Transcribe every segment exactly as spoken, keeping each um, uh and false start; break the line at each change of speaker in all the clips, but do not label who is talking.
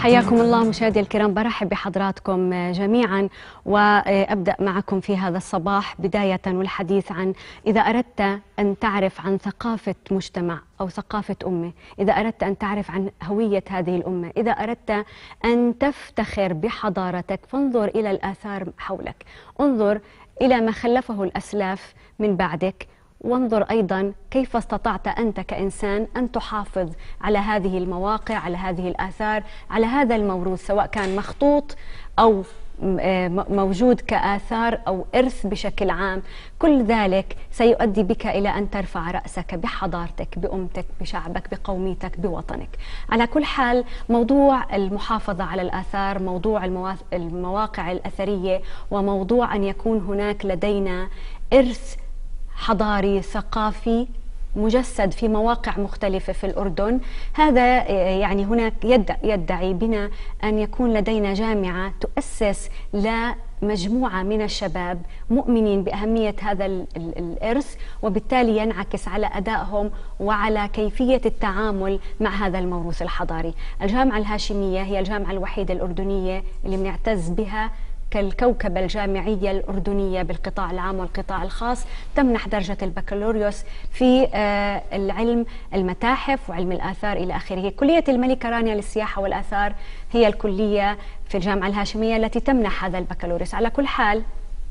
حياكم الله مشاهدي الكرام، برحب بحضراتكم جميعا وأبدأ معكم في هذا الصباح بداية والحديث عن إذا أردت أن تعرف عن ثقافة مجتمع أو ثقافة أمة، إذا أردت أن تعرف عن هوية هذه الأمة، إذا أردت أن تفتخر بحضارتك فانظر إلى الآثار حولك، انظر إلى ما خلفه الأسلاف من بعدك، وانظر أيضا كيف استطعت أنت كإنسان أن تحافظ على هذه المواقع، على هذه الآثار، على هذا الموروث، سواء كان مخطوط أو موجود كآثار أو إرث بشكل عام. كل ذلك سيؤدي بك إلى أن ترفع رأسك بحضارتك، بأمتك، بشعبك، بقوميتك، بوطنك. على كل حال، موضوع المحافظة على الآثار، موضوع المواقع الأثرية، وموضوع أن يكون هناك لدينا إرث حضاري ثقافي مجسد في مواقع مختلفة في الأردن، هذا يعني هناك يدعي بنا أن يكون لدينا جامعة تؤسس لمجموعة من الشباب مؤمنين بأهمية هذا الإرث، وبالتالي ينعكس على أدائهم وعلى كيفية التعامل مع هذا الموروث الحضاري. الجامعة الهاشمية هي الجامعة الوحيدة الأردنية اللي بنعتز بها كالكوكبة الجامعية الأردنية بالقطاع العام والقطاع الخاص، تمنح درجة البكالوريوس في العلم المتاحف وعلم الآثار إلى آخره. كلية الملكة رانيا للسياحة والآثار هي الكلية في الجامعة الهاشمية التي تمنح هذا البكالوريوس. على كل حال،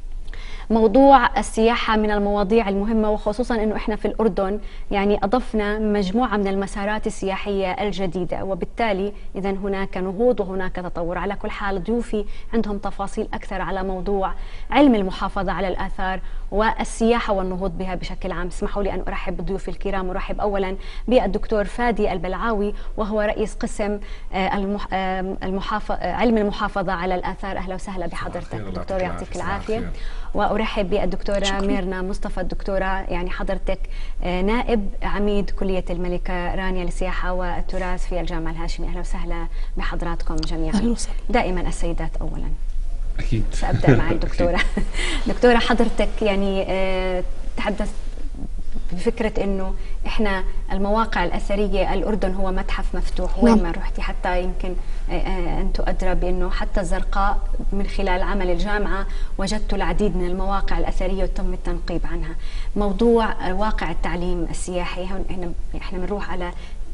موضوع السياحة من المواضيع المهمة، وخصوصا أنه إحنا في الأردن يعني أضفنا مجموعة من المسارات السياحية الجديدة، وبالتالي إذا هناك نهوض وهناك تطور. على كل حال، ضيوفي عندهم تفاصيل أكثر على موضوع علم المحافظة على الآثار والسياحة والنهوض بها بشكل عام. اسمحوا لي أن أرحب بضيوفي الكرام. أرحب أولا بالدكتور فادي البلعاوي، وهو رئيس قسم المحافظة علم المحافظة على الآثار. أهلا وسهلا بحضرتك دكتور، يعطيك العافية. وأرحب بالدكتورة شكرا. ميرنا مصطفى. الدكتورة يعني حضرتك نائب عميد كلية الملكة رانيا للسياحة والتراث في الجامعة الهاشمية. أهلا وسهلا بحضراتكم جميعا. أهلا وسهلا. دائما السيدات أولا.
أكيد.
سأبدأ مع الدكتورة. دكتورة، حضرتك يعني تحدث بفكرة إنه إحنا المواقع الأثرية، الأردن هو متحف مفتوح، وين ما رحتي حتى يمكن أنتم أدرى بأنه حتى الزرقاء من خلال عمل الجامعة وجدت العديد من المواقع الأثرية وتم التنقيب عنها. موضوع واقع التعليم السياحي، هون إحنا بنروح على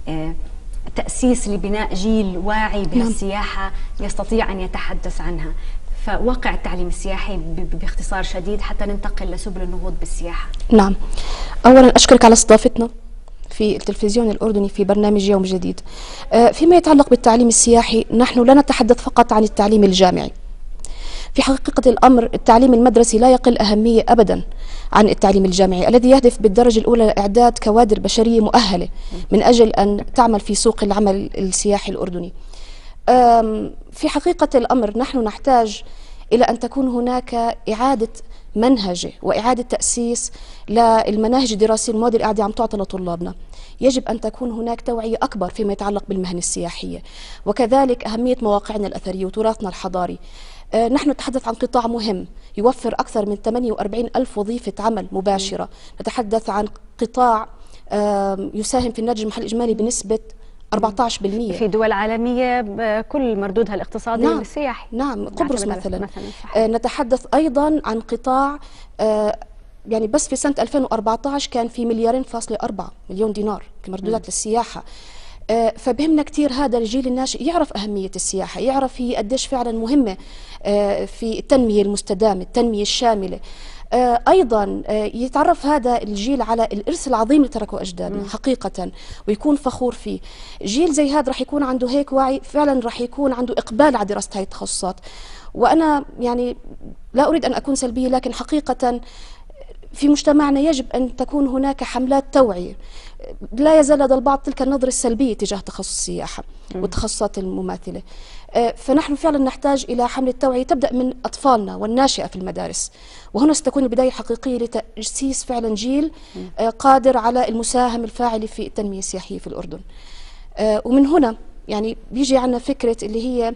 تأسيس لبناء جيل واعي بهالسياحة يستطيع أن يتحدث عنها. فواقع التعليم السياحي باختصار شديد حتى ننتقل لسبل النهوض بالسياحة.
نعم، أولا أشكرك على استضافتنا في التلفزيون الأردني في برنامج يوم جديد. فيما يتعلق بالتعليم السياحي، نحن لا نتحدث فقط عن التعليم الجامعي. في حقيقة الأمر التعليم المدرسي لا يقل أهمية أبدا عن التعليم الجامعي الذي يهدف بالدرجة الأولى لإعداد كوادر بشرية مؤهلة من أجل أن تعمل في سوق العمل السياحي الأردني. في حقيقة الأمر نحن نحتاج إلى أن تكون هناك إعادة منهجة وإعادة تأسيس للمناهج الدراسية، المواد اللي قاعدة عم تعطى لطلابنا. يجب أن تكون هناك توعية أكبر فيما يتعلق بالمهن السياحية، وكذلك أهمية مواقعنا الأثرية وتراثنا الحضاري. آه نحن نتحدث عن قطاع مهم يوفر أكثر من ثمانية وأربعين ألف وظيفة عمل مباشرة. نتحدث عن قطاع آه يساهم في الناتج المحلي الإجمالي بنسبة أربعة عشر بالمئة
في دول عالمية كل مردودها الاقتصادي
نعم
السياحي.
نعم، قبرص مثلا, مثلاً. آه نتحدث أيضا عن قطاع آه يعني بس في سنة ألفين وأربعة عشر كان في مليارين فاصلة أربعة مليون دينار كمردودات للسياحة. آه فبهمنا كثير هذا الجيل الناشئ يعرف أهمية السياحة، يعرف هي قديش فعلا مهمة آه في التنمية المستدامة، التنمية الشاملة. آه أيضا آه يتعرف هذا الجيل على الإرث العظيم اللي تركه أجدادنا حقيقة ويكون فخور فيه. جيل زي هذا رح يكون عنده هيك وعي، فعلا رح يكون عنده إقبال على دراسة هاي التخصصات. وأنا يعني لا أريد أن أكون سلبية، لكن حقيقة في مجتمعنا يجب أن تكون هناك حملات توعية. لا يزال لدى البعض تلك النظرة السلبية تجاه تخصص السياحة والتخصصات المماثلة. فنحن فعلا نحتاج إلى حملة توعية تبدأ من أطفالنا والناشئة في المدارس، وهنا ستكون البداية الحقيقية لتأسيس فعلا جيل قادر على المساهمة الفاعلة في التنمية السياحية في الأردن. ومن هنا يعني بيجي عنا فكرة اللي هي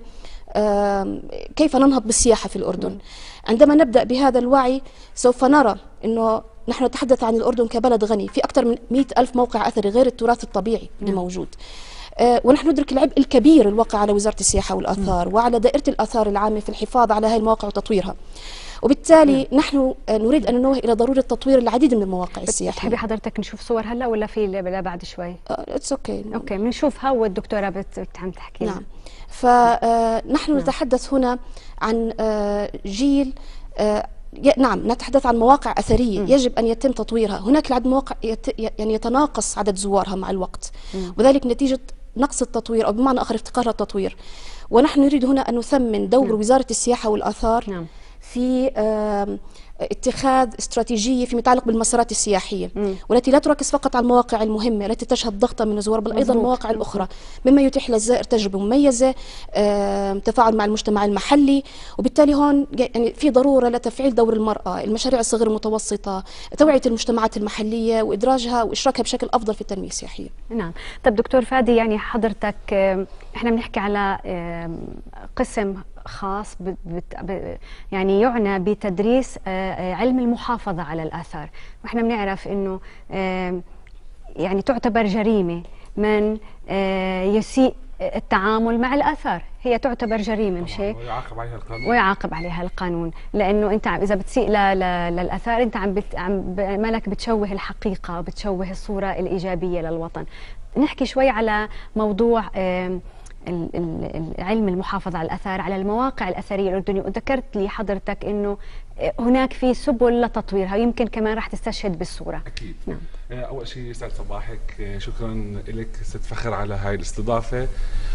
كيف ننهض بالسياحة في الأردن. عندما نبدأ بهذا الوعي سوف نرى أنه نحن نتحدث عن الأردن كبلد غني في أكثر من مئة ألف موقع أثري غير التراث الطبيعي اللي موجود. آه، ونحن ندرك العبء الكبير الواقع على وزارة السياحة والآثار م. وعلى دائرة الآثار العامة في الحفاظ على هذه المواقع وتطويرها. وبالتالي م. نحن نريد أن ننوه إلى ضرورة تطوير العديد من المواقع السياحية.
بتحبي حضرتك نشوف صور هلا ولا في لا بعد شوي؟
اتس اوكي
اوكي بنشوفها والدكتورة بت عم تحكي.
نعم. فنحن نعم. نتحدث هنا عن جيل، نعم نتحدث عن مواقع أثرية م. يجب أن يتم تطويرها. هناك العدد مواقع يت... يعني يتناقص عدد زوارها مع الوقت م. وذلك نتيجة نقص التطوير أو بمعنى آخر افتقار التطوير. ونحن نريد هنا أن نثمن دور م. وزارة السياحة والآثار م. في اتخاذ استراتيجية فيما يتعلق بالمسارات السياحية مم. والتي لا تركز فقط على المواقع المهمة التي تشهد ضغطا من الزوار، بل أيضا المواقع الأخرى مما يتيح للزائر تجربة مميزة، تفاعل مع المجتمع المحلي. وبالتالي هون يعني في ضرورة لتفعيل دور المرأة، المشاريع الصغيرة المتوسطة، توعية المجتمعات المحلية وإدراجها وإشراكها بشكل أفضل في التنمية السياحية.
نعم. طب دكتور فادي، يعني حضرتك احنا بنحكي على قسم خاص ب ب يعني يعنى بتدريس علم المحافظة على الآثار، واحنا بنعرف انه يعني تعتبر جريمة من يسيء التعامل مع الآثار، هي تعتبر جريمة مش هيك؟
ويعاقب عليها القانون.
ويعاقب عليها القانون، لأنه أنت إذا بتسيء للآثار أنت عم بت عم مالك بتشوه الحقيقة، بتشوه الصورة الإيجابية للوطن. نحكي شوي على موضوع علم المحافظة على الآثار على المواقع الأثرية الأردنية، وذكرت لي حضرتك إنه هناك في سبل لتطويرها، يمكن كمان راح تستشهد بالصورة.
أكيد. نعم. أول شيء يسعد صباحك، شكرا لك ست فخر على هاي الاستضافة.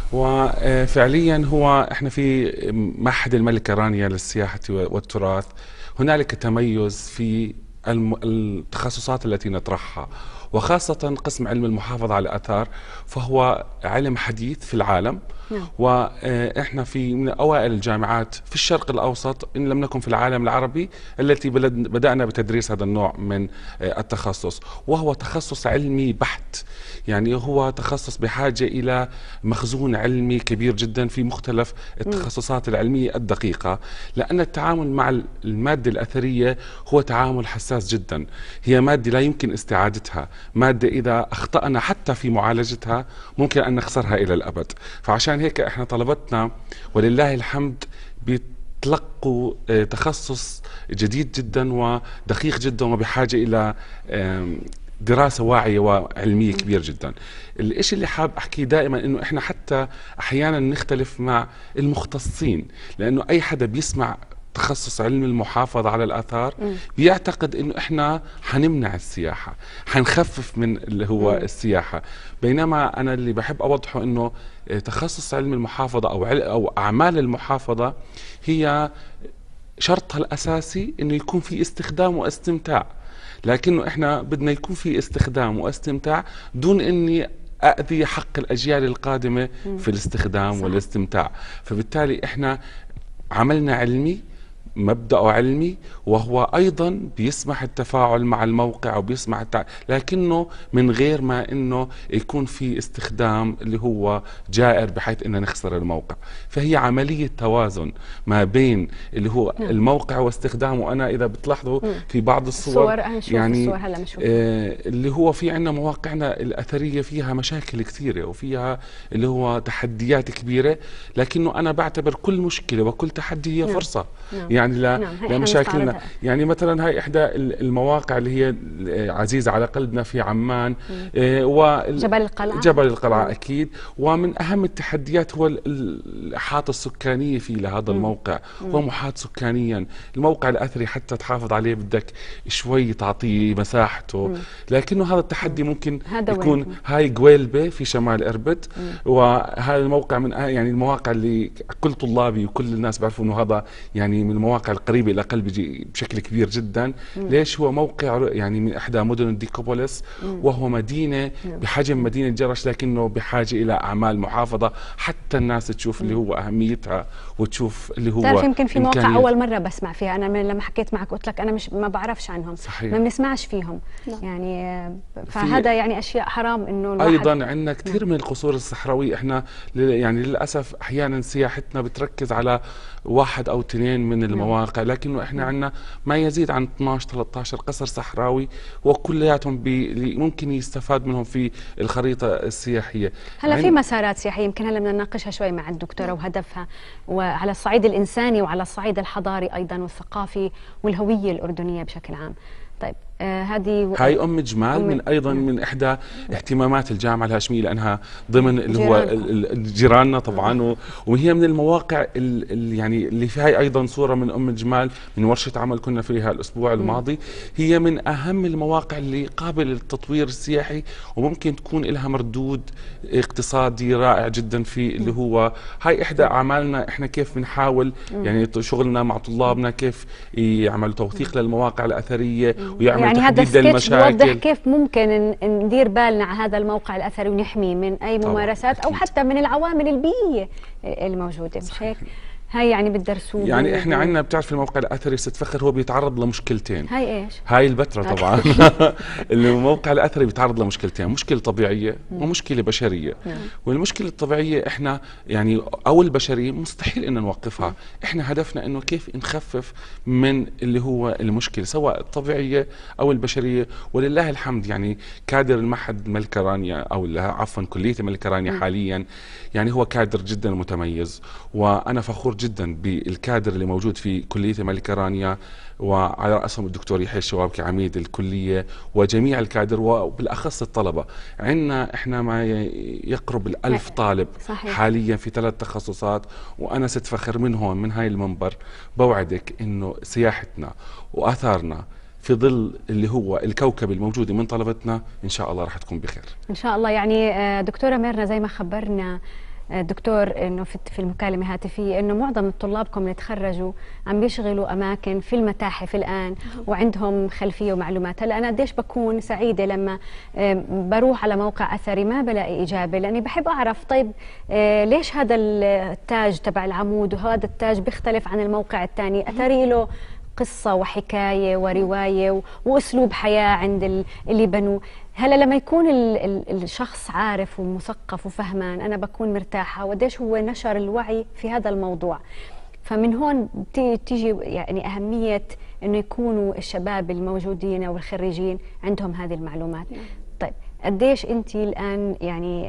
وفعليا هو احنا في معهد الملكة رانيا للسياحة والتراث هنالك تميز في التخصصات التي نطرحها، وخاصة قسم علم المحافظة على الآثار، فهو علم حديث في العالم. نعم. وإحنا في من أوائل الجامعات في الشرق الأوسط إن لم نكن في العالم العربي التي بدأنا بتدريس هذا النوع من التخصص، وهو تخصص علمي بحت. يعني هو تخصص بحاجة إلى مخزون علمي كبير جدا في مختلف التخصصات العلمية الدقيقة، لأن التعامل مع المادة الأثرية هو تعامل حساس جدا. هي مادة لا يمكن استعادتها، مادة إذا أخطأنا حتى في معالجتها ممكن أن نخسرها إلى الأبد. فعشان هيك احنا طلبتنا ولله الحمد بيتلقوا تخصص جديد جدا ودقيق جدا وبحاجة إلى دراسة واعية وعلمية كبير جدا. الاشي اللي حاب احكيه دائما انه احنا حتى احيانا نختلف مع المختصين، لانه اي حدا بيسمع تخصص علم المحافظة على الآثار م. بيعتقد انه احنا حنمنع السياحة، حنخفف من اللي هو م. السياحة. بينما انا اللي بحب اوضحه انه تخصص علم المحافظة او او اعمال المحافظة هي شرطها الاساسي انه يكون في استخدام واستمتاع، لكنه احنا بدنا يكون في استخدام واستمتاع دون اني اذي حق الاجيال القادمة م. في الاستخدام صح. والاستمتاع. فبالتالي احنا عملنا علمي، مبدأه علمي، وهو أيضا بيسمح التفاعل مع الموقع وبيسمح التع... لكنه من غير ما إنه يكون في استخدام اللي هو جائر بحيث إنه نخسر الموقع. فهي عملية توازن ما بين اللي هو م. الموقع واستخدامه. أنا إذا بتلاحظوا م. في بعض الصور,
الصور
يعني
الصور هلا
آه اللي هو في عندنا مواقعنا الأثرية فيها مشاكل كثيرة وفيها اللي هو تحديات كبيرة، لكنه أنا بعتبر كل مشكلة وكل تحدي هي
م.
فرصة.
م.
يعني لا,
نعم.
لا مشاكلنا. يعني مثلا هاي إحدى المواقع اللي هي عزيزة على قلبنا في عمان،
آه وجبل القلعة.
جبل القلعة مم. أكيد. ومن أهم التحديات هو الإحاطة السكانية في لهذا الموقع، مم. هو محاط سكانيا. الموقع الأثري حتى تحافظ عليه بدك شوي تعطيه مساحته، مم. لكنه هذا التحدي مم. ممكن يكون مم. هاي قويلبة في شمال إربد، مم. وهذا الموقع من يعني المواقع اللي كل طلابي وكل الناس بيعرفوا إنه هذا يعني من المواقع القريبة إلى قلبي بشكل كبير جدا. مم. ليش؟ هو موقع يعني من إحدى مدن الديكوبوليس، مم. وهو مدينة مم. بحجم مدينة جرش، لكنه بحاجة إلى أعمال محافظة حتى الناس تشوف مم. اللي هو أهميتها وتشوف اللي هو
تعرف يمكن في موقع أول مرة بسمع فيها. أنا من لما حكيت معك قلت لك أنا مش ما بعرفش عنهم.
صحيح.
ما بنسمعش فيهم. لا. يعني فهذا يعني أشياء حرام إنه الواحد.
أيضا عندنا كثير من القصور الصحراوية. إحنا يعني للأسف أحيانا سياحتنا بتركز على واحد أو اثنين من المواقع، لكنه احنا عندنا ما يزيد عن اثناشر ثلاثة عشر قصر صحراوي وكلياتهم بي ممكن يستفاد منهم في الخريطة السياحية.
هلا في مسارات سياحية يمكن هلا بدنا نناقشها شوي مع الدكتورة وهدفها، وعلى الصعيد الإنساني وعلى الصعيد الحضاري أيضا والثقافي والهوية الأردنية بشكل عام. طيب آه هذه
هاي أم جمال أم من أيضا من إحدى اهتمامات الجامعة الهاشمية، لأنها ضمن اللي هو جيراننا طبعا، وهي من المواقع اللي يعني اللي في هاي أيضا صورة من أم جمال من ورشة عمل كنا فيها الأسبوع الماضي. هي من أهم المواقع اللي قابل للتطوير السياحي وممكن تكون لها مردود اقتصادي رائع جدا في اللي هو هاي إحدى أعمالنا. إحنا كيف بنحاول يعني شغلنا مع طلابنا كيف يعملوا توثيق للمواقع الأثرية ويعمل
يعني
هذا
السكتش بيوضح كيف ممكن ندير بالنا على هذا الموقع الأثري ونحميه من أي ممارسات أو حتى من العوامل البيئية الموجودة، مش هيك؟ هاي يعني بتدرسوه
يعني احنا عندنا بتعرف الموقع الاثري ست فخر هو بيتعرض لمشكلتين.
هاي ايش؟
هاي البتراء طبعا. الموقع الاثري بيتعرض لمشكلتين، مشكله طبيعيه ومشكله بشريه. والمشكله الطبيعيه احنا يعني او البشريه مستحيل ان نوقفها، احنا هدفنا انه كيف نخفف من اللي هو المشكله سواء الطبيعيه او البشريه. ولله الحمد يعني كادر المعهد الملكه رانيا او عفوا كليه الملكه رانيا حاليا يعني هو كادر جدا متميز، وانا فخور جدا بالكادر اللي موجود في كلية الملكة رانيا وعلى رأسهم الدكتور يحيى الشوابكي عميد الكلية وجميع الكادر وبالأخص الطلبة. عندنا احنا ما يقرب الألف طالب صحيح. حاليا في ثلاث تخصصات، وأنا ست فخر من هون من هاي المنبر بوعدك إنه سياحتنا وآثارنا في ظل اللي هو الكوكب الموجود من طلبتنا إن شاء الله راح تكون بخير
إن شاء الله. يعني دكتورة ميرنا زي ما خبرنا الدكتور انه في المكالمه الهاتفيه انه معظم طلابكم اللي تخرجوا عم بيشغلوا اماكن في المتاحف الان وعندهم خلفيه ومعلومات. هلا انا قديش بكون سعيده لما بروح على موقع اثري ما بلاقي اجابه، لاني بحب اعرف طيب ليش هذا التاج تبع العمود وهذا التاج بيختلف عن الموقع الثاني؟ اثري له قصة وحكاية ورواية وأسلوب حياة عند اللي بنوه. هلا لما يكون ال ال الشخص عارف ومثقف وفهمان أنا بكون مرتاحة، وقديش هو نشر الوعي في هذا الموضوع. فمن هون تيجي يعني أهمية إنه يكونوا الشباب الموجودين أو الخريجين عندهم هذه المعلومات. طيب قديش انت الان يعني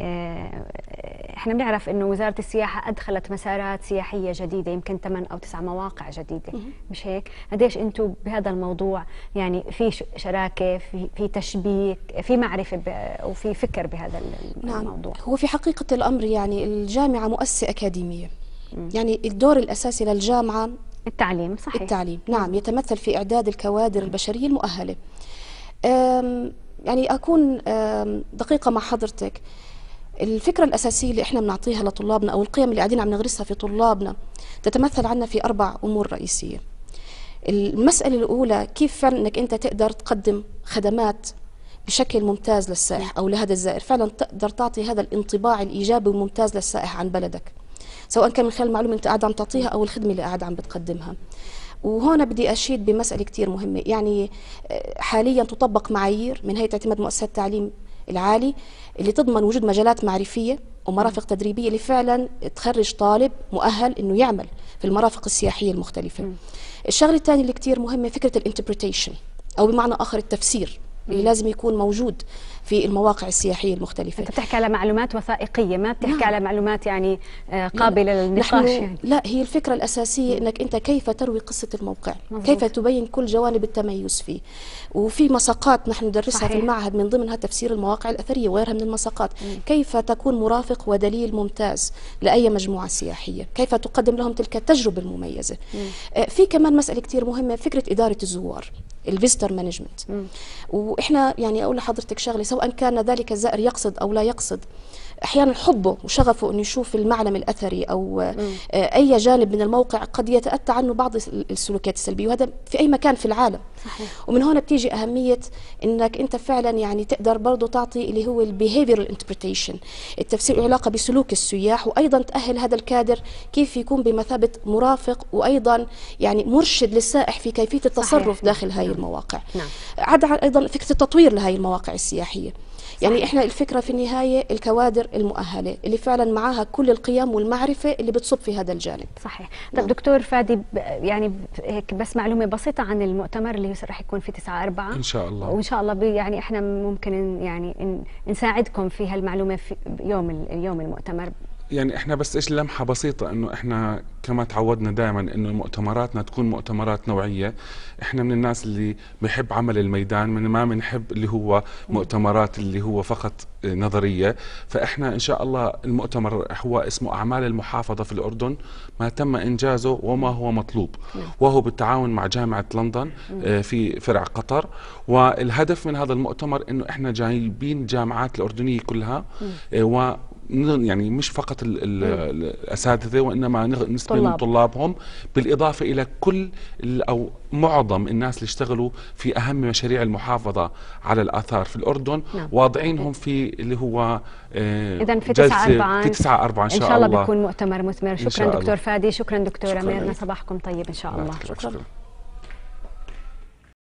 احنا بنعرف انه وزاره السياحه ادخلت مسارات سياحيه جديده يمكن ثمان او تسع مواقع جديده، مش هيك؟ قديش انتم بهذا الموضوع يعني في شراكه في في تشبيك في معرفه وفي فكر بهذا الموضوع؟
نعم، هو في حقيقه الامر يعني الجامعه مؤسسه اكاديميه، م. يعني الدور الاساسي للجامعه
التعليم صحيح.
التعليم نعم، يتمثل في اعداد الكوادر البشريه المؤهله. يعني أكون دقيقة مع حضرتك، الفكرة الأساسية اللي إحنا بنعطيها لطلابنا أو القيم اللي قاعدين عم نغرسها في طلابنا تتمثل عنا في أربع أمور رئيسية. المسألة الأولى كيف فعلا أنك أنت تقدر تقدم خدمات بشكل ممتاز للسائح أو لهذا الزائر، فعلا تقدر تعطي هذا الانطباع الإيجابي والممتاز للسائح عن بلدك، سواء كان من خلال المعلومة أنت قاعد عم تعطيها أو الخدمة اللي قاعد عم بتقدمها. وهنا بدي أشيد بمسألة كتير مهمة، يعني حاليا تطبق معايير من هيئة اعتماد مؤسسات التعليم العالي اللي تضمن وجود مجالات معرفية ومرافق تدريبية اللي فعلا تخرج طالب مؤهل انه يعمل في المرافق السياحية المختلفة. م. الشغلة الثانية اللي كتير مهمة فكرة الانتربريتيشن او بمعنى اخر التفسير اللي لازم يكون موجود في المواقع السياحية المختلفة.
أنت بتحكي على معلومات وثائقية، ما بتحكي نعم. على معلومات يعني قابلة للنقاش يعني.
لا، هي الفكرة الأساسية أنك أنت كيف تروي قصة الموقع، مزبوط. كيف تبين كل جوانب التميز فيه، وفي مساقات نحن ندرسها صحيح. في المعهد من ضمنها تفسير المواقع الأثرية وغيرها من المساقات، م. كيف تكون مرافق ودليل ممتاز لأي مجموعة سياحية، كيف تقدم لهم تلك التجربة المميزة. م. في كمان مسألة كتير مهمة فكرة إدارة الزوار، الفيزيتور مانجمنت. واحنا يعني اقول لحضرتك شغله، سواء كان ذلك الزائر يقصد او لا يقصد، احيانا حبه وشغفه انه يشوف المعلم الاثري او مم. اي جانب من الموقع قد يتاتى عنه بعض السلوكيات السلبيه، وهذا في اي مكان في العالم صحيح. ومن هنا بتيجي اهميه انك انت فعلا يعني تقدر برضه تعطي اللي هو البيهيفيرال انتربريتيشن، التفسير له علاقه بسلوك السياح، وايضا تاهل هذا الكادر كيف يكون بمثابه مرافق وايضا يعني مرشد للسائح في كيفيه التصرف صحيح. داخل هاي المواقع. نعم. عدا ايضا فكره التطوير لهي المواقع السياحيه، يعني إحنا الفكرة في النهاية الكوادر المؤهلة اللي فعلا معاها كل القيم والمعرفة اللي بتصب في هذا الجانب.
صحيح. طب دكتور فادي، يعني هيك بس معلومة بسيطة عن المؤتمر اللي راح يكون في تسعة أربعة
إن شاء الله،
وإن شاء الله يعني إحنا ممكن يعني نساعدكم في هالمعلومة في يوم يوم المؤتمر.
يعني احنا بس ايش لمحه بسيطه، انه احنا كما تعودنا دائما انه مؤتمراتنا تكون مؤتمرات نوعيه. احنا من الناس اللي بحب عمل الميدان، من ما بنحب اللي هو مؤتمرات اللي هو فقط نظريه. فاحنا ان شاء الله المؤتمر هو اسمه اعمال المحافظه في الاردن، ما تم انجازه وما هو مطلوب، وهو بالتعاون مع جامعه لندن في فرع قطر. والهدف من هذا المؤتمر انه احنا جايبين الجامعات الاردنيه كلها، و يعني مش فقط ال ال الأساتذة، وإنما نسبة من طلابهم، بالإضافة إلى كل أو معظم الناس اللي اشتغلوا في أهم مشاريع المحافظة على الآثار في الأردن. نعم. واضعينهم في اللي هو
إذن في تسعة أربعة
في تسعة أربعة إن شاء الله.
إن شاء الله بيكون مؤتمر مثمر. شكرا دكتور
الله.
فادي، شكرا دكتورة
شكرا
ميرنا، صباحكم طيب إن شاء الله.
شكرا.